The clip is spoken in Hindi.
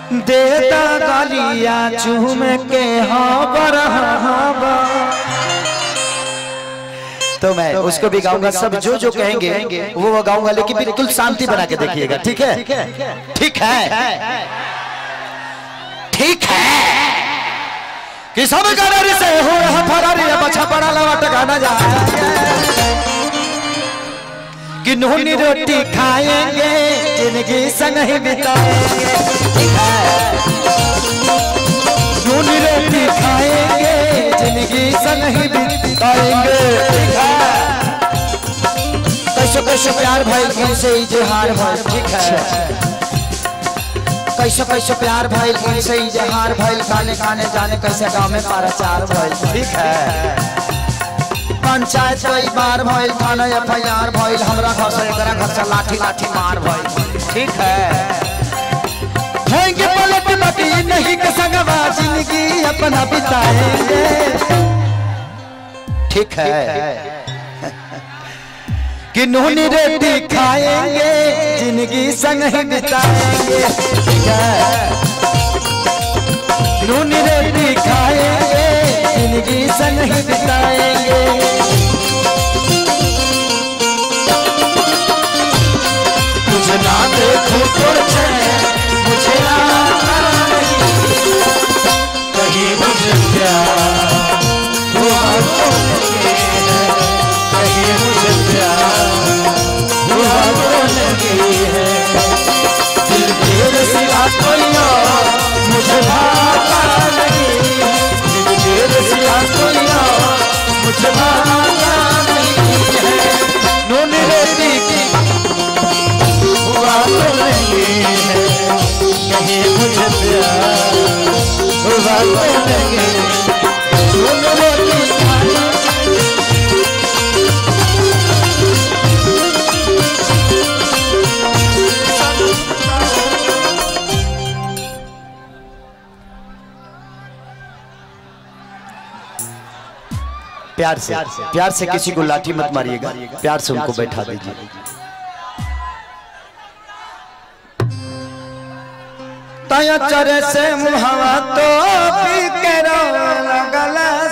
देता गालियां चूम के तो मैं उसको भी गाऊंगा। सब जो कहेंगे वो गाऊंगा, लेकिन बिल्कुल शांति बना के देखिएगा। ठीक है, ठीक है, ठीक है। कि सब गाड़ी से हो रहा फरारी बचा पड़ा लवाट गाना जा कि नूनी रोटी खाएंगे जिंदगी संग ही बिताएंगे। नूनी रोटी खाएंगे जिंदगी संग ही बिताएंगे। कैसो कैसो प्यार भाई इनसे इजहार भाई। ठीक है, कैसो कैसो प्यार भाई इनसे इजहार भाई। गाने गाने जाने कैसे गाँव में पाराचार भाई। ठीक है, पंचायत कई बार भइल, थाना एफआईआर भइल, हमरा घर से एकरा घर से लाठी लाठी मार भइल। ठीक है, होंगे पलट बाकी नहीं के संगवा जिंदगी अपना बिताएंगे। ठीक है, कि नूनी रोटी खाएंगे जिंदगी संग ही बिताएंगे। ठीक है, नूनी रोटी खाएंगे जिंदगी संग ही बिताएंगे। तुझे ना देखूं तो चैन मुझे आता नहीं, कहीं मुझे प्यार हुआ तो लगे है, कहीं मुझे प्यार हुआ तो लगे है। दिल तेरे सिवा कोई और मुझे भाता नहीं, दिल तेरे सिवा कोई और मुझे भाता नहीं है। नूनी रोटी की हुआ तो नहीं है, कहीं मुझे प्यार हुआ तो लगे। नूनी रोटी प्यार से किसी को लाठी मत मारिएगा, प्यार से उनको बैठा दीजिए। तया चरे से मुहावा तो पी के रो लगला